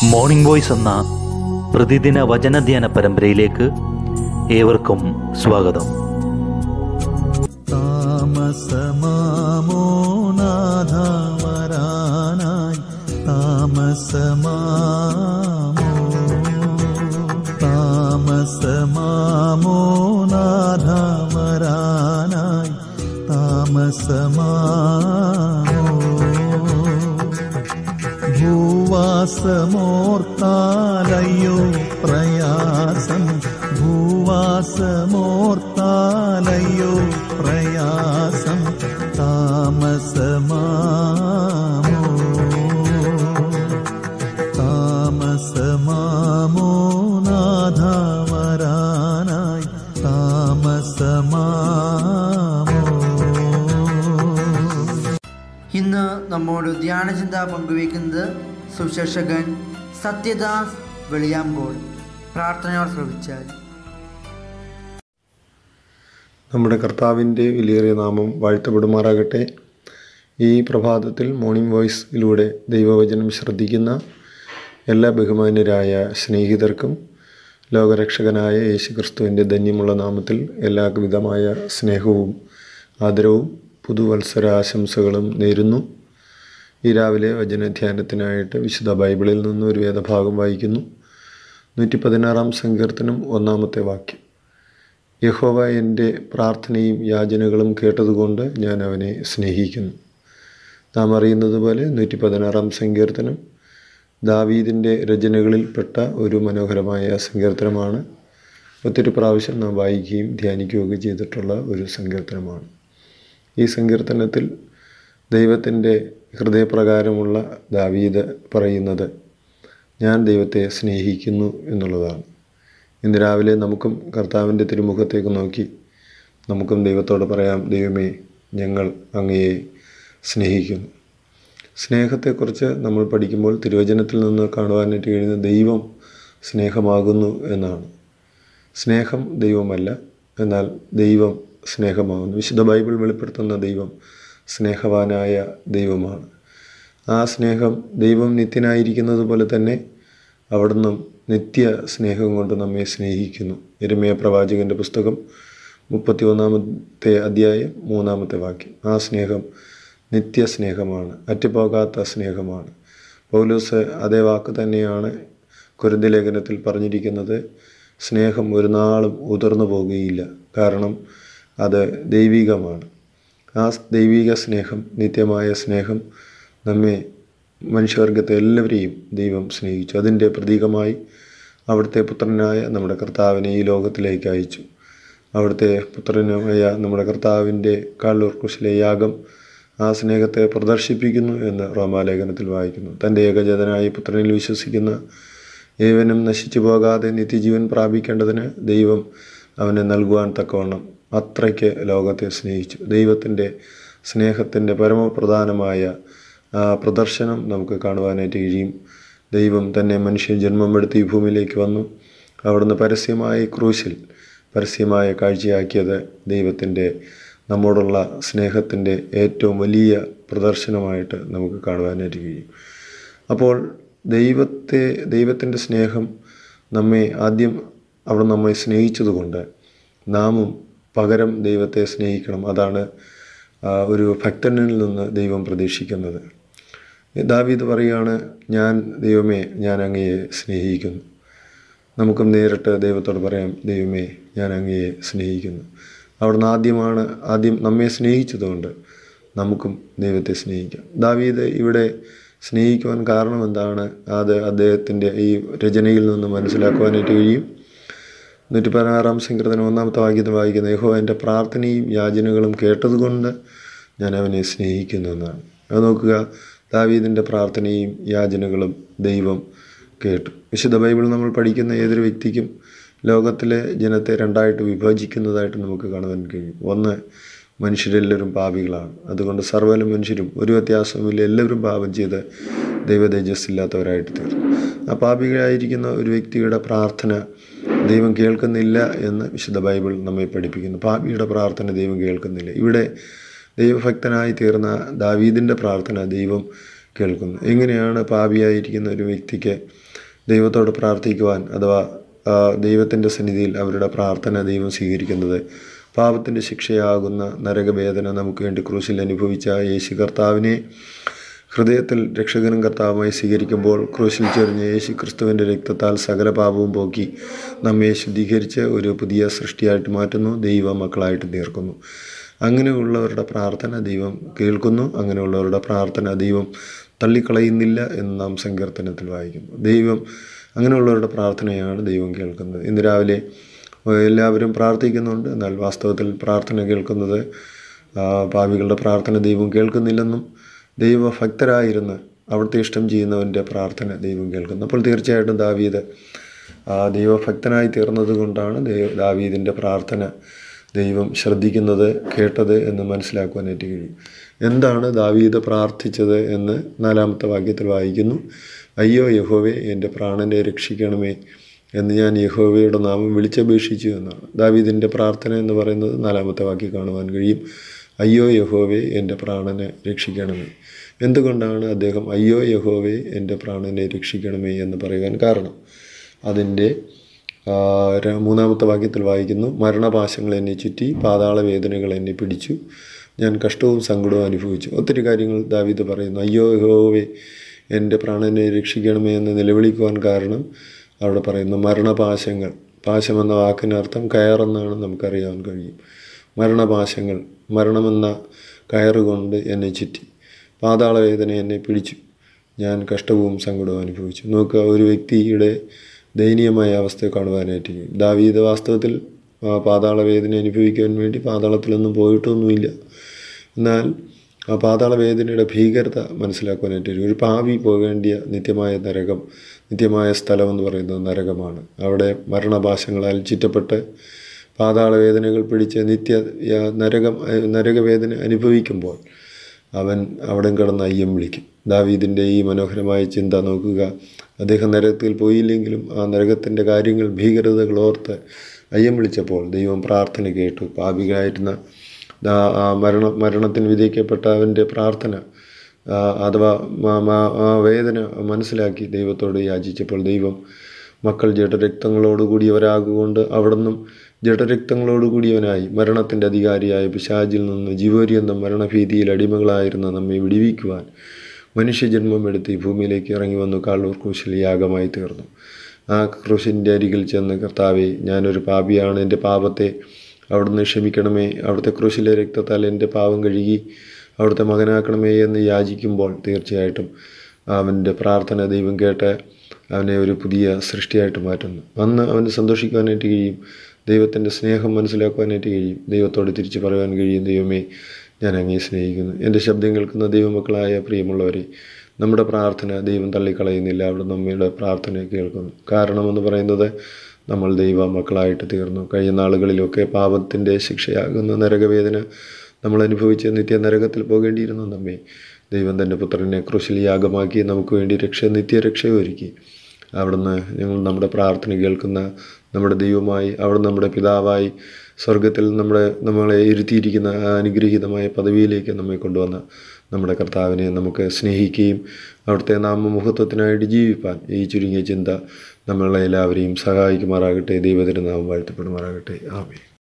Morning voice എന്ന പ്രതിദിന വചനധ്യാന പരമ്പരയിലേക്ക് ഏവർക്കും സ്വാഗതം. താമസമാമോ നാഥ വരാനായി താമസമാമോ നാഥ വരാനായി താമസമാമോ ഭൂവാസമോർത്താലയ്യോ പ്രയാസം ഭൂവാസമോർത്താലയ്യോ പ്രയാസം താമസമാമോ നാഥ വരാനായി താമസമാമോ. ഇന്ന് നമ്മോട് ധ്യാനചിന്ത പങ്കുവയ്ക്കുന്നത് സുശേഷകൻ സത്യദാസ് വെളിയാമ്പോൾ. പ്രാർത്ഥനയോട് ശ്രമിച്ചാൽ. നമ്മുടെ കർത്താവിൻ്റെ വിലയേറിയ നാമം വാഴ്ത്തപ്പെടുമാറാകട്ടെ. ഈ പ്രഭാതത്തിൽ മോർണിംഗ് വോയിസിലൂടെ ദൈവവചനം ശ്രദ്ധിക്കുന്ന എല്ലാ ബഹുമാന്യരായ സ്നേഹിതർക്കും ലോകരക്ഷകനായ യേശുക്രിസ്തുവിൻ്റെ ധന്യമുള്ള നാമത്തിൽ എല്ലാവിധമായ സ്നേഹവും ആദരവും പുതുവത്സരാശംസകളും നേരുന്നു. ഈ രാവിലെ വചനധ്യാനത്തിനായിട്ട് വിശുദ്ധ ബൈബിളിൽ നിന്ന് ഒരു വേദഭാഗം വായിക്കുന്നു. 116 സങ്കീർത്തനം 1-ാമത്തെ വാക്യം. യഹോവ എൻ്റെ പ്രാർത്ഥനയും യാചനകളും കേട്ടതുകൊണ്ട് ഞാൻ അവനെ സ്നേഹിക്കുന്നു. നാം അറിയുന്നത് പോലെ 116 സങ്കീർത്തനം ദാവീദിൻ്റെ രചനകളിൽപ്പെട്ട ഒരു മനോഹരമായ സങ്കീർത്തനമാണ്. ഒത്തിരി പ്രാവശ്യം നാം വായിക്കുകയും ധ്യാനിക്കുകയൊക്കെ ചെയ്തിട്ടുള്ള ഒരു സങ്കീർത്തനമാണ്. ഈ സങ്കീർത്തനത്തിൽ ദൈവത്തിൻ്റെ ഹൃദയപ്രകാരമുള്ള ദാവീദ് പറയുന്നത് ഞാൻ ദൈവത്തെ സ്നേഹിക്കുന്നു എന്നുള്ളതാണ്. ഇന്ന് രാവിലെ നമുക്കും കർത്താവിൻ്റെ തിരുമുഖത്തേക്ക് നോക്കി നമുക്കും ദൈവത്തോട് പറയാം, ദൈവമേ ഞങ്ങൾ അങ്ങയെ സ്നേഹിക്കുന്നു. സ്നേഹത്തെക്കുറിച്ച് നമ്മൾ പഠിക്കുമ്പോൾ തിരുവചനത്തിൽ നിന്ന് കാണുവാനായിട്ട് കഴിയുന്ന ദൈവം സ്നേഹമാകുന്നു എന്നാണ്. സ്നേഹം ദൈവമല്ല, എന്നാൽ ദൈവം സ്നേഹമാകുന്നു. വിശുദ്ധ ബൈബിൾ വെളിപ്പെടുത്തുന്ന ദൈവം സ്നേഹവാനായ ദൈവമാണ്. ആ സ്നേഹം ദൈവം നിത്യനായിരിക്കുന്നത് പോലെ തന്നെ അവിടുന്ന് നിത്യ സ്നേഹം കൊണ്ട് നമ്മെ സ്നേഹിക്കുന്നു. യെരമ്യാ പ്രവാചകൻ്റെ പുസ്തകം 31-ാമത്തെ അധ്യായം 3-ാമത്തെ വാക്യം. ആ സ്നേഹം നിത്യസ്നേഹമാണ്, അറ്റുപോകാത്ത സ്നേഹമാണ്. പൗലോസ് അതേ വാക്ക് തന്നെയാണ് കൊരിന്ത്യർ ലേഖനത്തിൽ പറഞ്ഞിരിക്കുന്നത്. സ്നേഹം ഒരു നാളും ഉതിർന്നു പോകുകയില്ല, കാരണം അത് ദൈവികമാണ്. ആ ദൈവിക സ്നേഹം, നിത്യമായ സ്നേഹം നമ്മെ മനുഷ്യവർഗത്തെ എല്ലാവരെയും ദൈവം സ്നേഹിച്ചു. അതിൻ്റെ പ്രതീകമായി അവിടുത്തെ പുത്രനായ നമ്മുടെ കർത്താവിനെ ഈ ലോകത്തിലേക്ക് അയച്ചു. അവിടുത്തെ പുത്രനായ നമ്മുടെ കർത്താവിൻ്റെ കാൽവർ ക്രൂശിലെ യാഗം ആ സ്നേഹത്തെ പ്രദർശിപ്പിക്കുന്നു എന്ന് റോമാലേഖനത്തിൽ വായിക്കുന്നു. തൻ്റെ ഏകജാതനായ പുത്രനിൽ വിശ്വസിക്കുന്ന ഏവനും നശിച്ചു പോകാതെ നിത്യജീവൻ പ്രാപിക്കേണ്ടതിന് ദൈവം അവനെ നൽകുവാൻ തക്കവണ്ണം അത്രയ്ക്ക് ലോകത്തെ സ്നേഹിച്ചു. ദൈവത്തിൻ്റെ സ്നേഹത്തിൻ്റെ പരമപ്രധാനമായ പ്രദർശനം നമുക്ക് കാണുവാനായിട്ട് കഴിയും. ദൈവം തന്നെ മനുഷ്യൻ ജന്മമെടുത്ത് ഈ ഭൂമിയിലേക്ക് വന്നു. അവിടുന്ന് പരസ്യമായ ക്രൂശിൽ പരസ്യമായ കാഴ്ചയാക്കിയത് ദൈവത്തിൻ്റെ നമ്മോടുള്ള സ്നേഹത്തിൻ്റെ ഏറ്റവും വലിയ പ്രദർശനമായിട്ട് നമുക്ക് കാണുവാനായിട്ട് കഴിയും. അപ്പോൾ ദൈവത്തിൻ്റെ സ്നേഹം നമ്മെ ആദ്യം അവിടെ നമ്മെ സ്നേഹിച്ചതുകൊണ്ട് നാമും പകരം ദൈവത്തെ സ്നേഹിക്കണം. അതാണ് ഒരു ഭക്തനിൽ നിന്ന് ദൈവം പ്രതീക്ഷിക്കുന്നത്. ദാവീദ് പറയുകയാണ്, ദൈവമേ ഞാൻ അങ്ങയെ സ്നേഹിക്കുന്നു. നമുക്കും നേരിട്ട് ദൈവത്തോട് പറയാം, ദൈവമേ ഞാൻ അങ്ങയെ സ്നേഹിക്കുന്നു. അവിടുന്ന് ആദ്യം നമ്മെ സ്നേഹിച്ചതുകൊണ്ട് നമുക്കും ദൈവത്തെ സ്നേഹിക്കാം. ദാവീദ് ഇവിടെ സ്നേഹിക്കുവാൻ കാരണം എന്താണ്? അത് അദ്ദേഹത്തിൻ്റെ ഈ രചനയിൽ നിന്ന് മനസ്സിലാക്കുവാനായിട്ട് കഴിയും. 116 സങ്കീർത്തനം 1-ാമത്തെ വാക്യത്തിൽ വായിക്കുന്നത്, യഹോവ എൻ്റെ പ്രാർത്ഥനയും യാചനകളും കേട്ടതുകൊണ്ട് ഞാൻ അവനെ സ്നേഹിക്കുന്നു എന്നാണ്. അത് നോക്കുക, ദാവീദിൻ്റെ പ്രാർത്ഥനയും യാചനകളും ദൈവം കേട്ടു. വിശുദ്ധ ബൈബിൾ നമ്മൾ പഠിക്കുന്ന ഏതൊരു വ്യക്തിക്കും ലോകത്തിലെ ജനത്തെ രണ്ടായിട്ട് വിഭജിക്കുന്നതായിട്ട് നമുക്ക് കാണുവാൻ കഴിയും. ഒന്ന്, മനുഷ്യരെല്ലാവരും പാപികളാണ്. അതുകൊണ്ട് സർവ്വ മനുഷ്യരും ഒരു വ്യത്യാസവുമില്ല, എല്ലാവരും പാപം ചെയ്ത് ദൈവതേജസ്സില്ലാത്തവരായിട്ട് തീർന്നു. ആ പാപികളായിരിക്കുന്ന ഒരു വ്യക്തിയുടെ പ്രാർത്ഥന ദൈവം കേൾക്കുന്നില്ല എന്ന് വിശുദ്ധ ബൈബിൾ നമ്മെ പഠിപ്പിക്കുന്നു. പാപിയുടെ പ്രാർത്ഥന ദൈവം കേൾക്കുന്നില്ല. ഇവിടെ ദൈവഭക്തനായി തീർന്ന ദാവീദിൻ്റെ പ്രാർത്ഥന ദൈവം കേൾക്കുന്നു. എങ്ങനെയാണ് പാപിയായിരിക്കുന്ന ഒരു വ്യക്തിക്ക് ദൈവത്തോട് പ്രാർത്ഥിക്കുവാൻ അഥവാ ദൈവത്തിൻ്റെ സന്നിധിയിൽ അവരുടെ പ്രാർത്ഥന ദൈവം സ്വീകരിക്കുന്നത് പാപത്തിൻ്റെ ശിക്ഷയാകുന്ന നരകവേദന നമുക്ക് വേണ്ടി ക്രൂശിൽ അനുഭവിച്ച യേശു കർത്താവിനെ ഹൃദയത്തിൽ രക്ഷകനും കർത്താവുമായി സ്വീകരിക്കുമ്പോൾ ക്രൂശിൽ ചൊരിഞ്ഞ യേശു ക്രിസ്തുവിൻ്റെ രക്തത്താൽ സകല പാപവും പോക്കി നമ്മെ ശുദ്ധീകരിച്ച് ഒരു പുതിയ സൃഷ്ടിയായിട്ട് മാറ്റുന്നു, ദൈവ മക്കളായിട്ട് തീർക്കുന്നു. അങ്ങനെയുള്ളവരുടെ പ്രാർത്ഥന ദൈവം കേൾക്കുന്നു. അങ്ങനെയുള്ളവരുടെ പ്രാർത്ഥന ദൈവം തള്ളിക്കളയുന്നില്ല എന്ന് നാം സങ്കീർത്തനത്തിൽ വായിക്കുന്നു. ദൈവം അങ്ങനെയുള്ളവരുടെ പ്രാർത്ഥനയാണ് ദൈവം കേൾക്കുന്നത്. ഇന്ന് രാവിലെ എല്ലാവരും പ്രാർത്ഥിക്കുന്നുണ്ട്, എന്നാൽ വാസ്തവത്തിൽ പ്രാർത്ഥന കേൾക്കുന്നത് പാപികളുടെ പ്രാർത്ഥന ദൈവം കേൾക്കുന്നില്ലെന്നും ദൈവഭക്തരായിരുന്ന് അവിടുത്തെ ഇഷ്ടം ചെയ്യുന്നവൻ്റെ പ്രാർത്ഥന ദൈവം കേൾക്കുന്നു. അപ്പോൾ തീർച്ചയായിട്ടും ദാവീദ് ദൈവഭക്തനായി തീർന്നത് കൊണ്ടാണ് ദാവീദിൻ്റെ പ്രാർത്ഥന ദൈവം ശ്രദ്ധിക്കുന്നത്, കേട്ടത് എന്ന് മനസ്സിലാക്കുവാനായിട്ട് കഴിയും. എന്താണ് ദാവീദ് പ്രാർത്ഥിച്ചത് എന്ന് 4-ാമത്തെ വാക്യത്തിൽ വായിക്കുന്നു. അയ്യോ യഹോവേ, എൻ്റെ പ്രാണനെ രക്ഷിക്കണമേ എന്ന് ഞാൻ യഹോവയുടെ നാമം വിളിച്ചപേക്ഷിച്ചു എന്നാണ് ദാവീദിൻ്റെ പ്രാർത്ഥന എന്ന് പറയുന്നത്. 4-ാമത്തെ വാക്യം കാണുവാൻ കഴിയും. അയ്യോ യഹോവേ, എൻ്റെ പ്രാണനെ രക്ഷിക്കണമേ. എന്തുകൊണ്ടാണ് അദ്ദേഹം അയ്യോ യഹോവേ, എൻ്റെ പ്രാണനെ രക്ഷിക്കണമേ എന്ന് പറയുവാൻ കാരണം? അതിൻ്റെ 3-ാമത്തെ വാക്യത്തിൽ വായിക്കുന്നു, മരണപാശങ്ങൾ എന്നെ ചുറ്റി, പാതാള വേദനകൾ എന്നെ പിടിച്ചു, ഞാൻ കഷ്ടവും സങ്കടവും അനുഭവിച്ചു. ഒത്തിരി കാര്യങ്ങൾ ദാവീദ് പറയുന്നു. അയ്യോ യഹോവേ, എൻ്റെ പ്രാണനെ രക്ഷിക്കണമേ എന്ന് നിലവിളിക്കുവാൻ കാരണം അവിടെ പറയുന്നു മരണപാശങ്ങൾ. പാശമെന്ന വാക്കിനർത്ഥം കയറെന്നാണ് നമുക്കറിയാൻ കഴിയും. മരണപാശങ്ങൾ, മരണമെന്ന കയറുകൊണ്ട് എന്നെ ചുറ്റി, പാതാള വേദന എന്നെ പിടിച്ചു, ഞാൻ കഷ്ടവും സങ്കടവും അനുഭവിച്ചു. നോക്കുക, ഒരു വ്യക്തിയുടെ ദയനീയമായ അവസ്ഥയെ കാണുവാനായിട്ട് ദാവീദ് വാസ്തവത്തിൽ പാതാള വേദന അനുഭവിക്കാൻ വേണ്ടി പാതാളത്തിലൊന്നും പോയിട്ടൊന്നുമില്ല. എന്നാൽ ആ പാതാള വേദനയുടെ ഭീകരത മനസ്സിലാക്കുവാനായിട്ട് ഒരു പാപി പോകേണ്ടിയ നിത്യമായ നരകം, നിത്യമായ സ്ഥലം എന്ന് പറയുന്നത് നരകമാണ്. അവിടെ മരണപാശങ്ങളാൽ ചുറ്റപ്പെട്ട് പാതാള വേദനകൾ പിടിച്ച് നരകവേദന അനുഭവിക്കുമ്പോൾ അവൻ അവിടെ കിടന്ന് അയ്യം വിളിക്കും. ദാവീദിൻ്റെ ഈ മനോഹരമായ ചിന്ത നോക്കുക. അദ്ദേഹം നരകത്തിൽ പോയില്ലെങ്കിലും ആ നരകത്തിൻ്റെ കാര്യങ്ങൾ, ഭീകരതകൾ ഓർത്ത് അയ്യം വിളിച്ചപ്പോൾ ദൈവം പ്രാർത്ഥന കേട്ടു. പാപികളായിരുന്ന മരണത്തിന് വിധിക്കപ്പെട്ട അവൻ്റെ പ്രാർത്ഥന അഥവാ ആ വേദന മനസ്സിലാക്കി ദൈവത്തോട് യാചിച്ചപ്പോൾ ദൈവം മക്കൾ ജഡരക്തങ്ങളോടുകൂടിയവരാകൊണ്ട് അവിടുന്നും ജഡരക്തങ്ങളോടുകൂടിയവനായി മരണത്തിൻ്റെ അധികാരിയായ പിശാചിൽ നിന്ന് ജീവപര്യന്ത മരണഭീതിയിൽ അടിമകളായിരുന്ന നമ്മെ വിടുവിക്കുവാൻ മനുഷ്യജന്മം എടുത്ത് ഈ ഭൂമിയിലേക്ക് ഇറങ്ങി വന്നു കാൽവർ ക്രൂശിൽ യാഗമായി തീർന്നു. ആ ക്രൂശിൻ്റെ അരികിൽ ചെന്ന് കർത്താവേ, ഞാനൊരു പാപിയാണ്, എൻ്റെ പാപത്തെ അവിടുന്ന് ക്ഷമിക്കണമേ, അവിടുത്തെ ക്രൂശിലെ രക്തത്താൽ എൻ്റെ പാപം കഴുകി അവിടുത്തെ മകനാക്കണമേ എന്ന് യാചിക്കുമ്പോൾ തീർച്ചയായിട്ടും അവൻ്റെ പ്രാർത്ഥന ദൈവം കേട്ട് അവനെ ഒരു പുതിയ സൃഷ്ടിയായിട്ട് മാറ്റുന്നു. അന്ന് അവന് സന്തോഷിക്കുവാനായിട്ട് കഴിയും, ദൈവത്തിൻ്റെ സ്നേഹം മനസ്സിലാക്കുവാനായിട്ട് കഴിയും, ദൈവത്തോട് തിരിച്ച് പറയുവാൻ കഴിയും, ദൈവമേ, ഞാൻ അങ്ങേ സ്നേഹിക്കുന്നു. എൻ്റെ ശബ്ദം കേൾക്കുന്ന ദൈവമക്കളായ പ്രിയമുള്ളവരെ, നമ്മുടെ പ്രാർത്ഥന ദൈവം തള്ളിക്കളയുന്നില്ല, അവിടെ നമ്മുടെ പ്രാർത്ഥന കേൾക്കുന്നു. കാരണമെന്ന് പറയുന്നത് നമ്മൾ ദൈവ മക്കളായിട്ട് തീർന്നു. കഴിഞ്ഞ നാളുകളിലൊക്കെ പാപത്തിൻ്റെ ശിക്ഷയാകുന്ന നരകവേദന നമ്മൾ അനുഭവിച്ച് നിത്യ നരകത്തിൽ പോകേണ്ടിയിരുന്നു. നമ്മെ ദൈവം തൻ്റെ പുത്രനെ ക്രൂശിൽ യാഗമാക്കി നമുക്ക് വേണ്ടി നിത്യരക്ഷ ഒരുക്കി. അവിടുന്ന് ഞങ്ങൾ നമ്മുടെ പ്രാർത്ഥന കേൾക്കുന്ന നമ്മുടെ ദൈവമായി, അവിടെ നമ്മുടെ പിതാവായി സ്വർഗത്തിൽ നമ്മളെ ഇരുത്തിയിരിക്കുന്ന അനുഗ്രഹീതമായ പദവിയിലേക്ക് നമ്മെ കൊണ്ടുവന്ന നമ്മുടെ കർത്താവിനെ നമുക്ക് സ്നേഹിക്കുകയും അവിടുത്തെ നാമമഹത്വത്തിനായിട്ട് ജീവിപ്പാൻ ഈ ചുരുങ്ങിയ ചിന്ത നമ്മളെ എല്ലാവരെയും സഹായിക്കുമാറാകട്ടെ. ദൈവത്തിൻ്റെ നാമം വാഴ്ത്തപ്പെടുമാറാകട്ടെ. ആമേൻ.